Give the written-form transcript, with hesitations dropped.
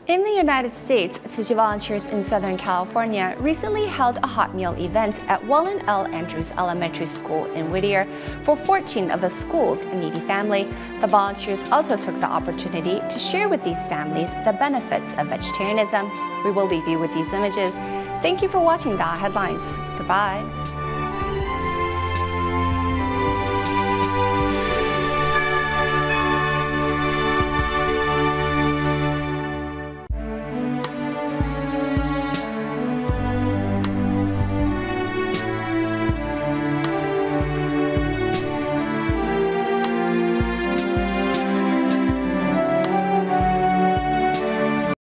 In the United States, Tzu Chi volunteers in Southern California recently held a hot meal event at Wallen L. Andrews Elementary School in Whittier for 14 of the school's needy family. The volunteers also took the opportunity to share with these families the benefits of vegetarianism. We will leave you with these images. Thank you for watching DA Headlines. Goodbye.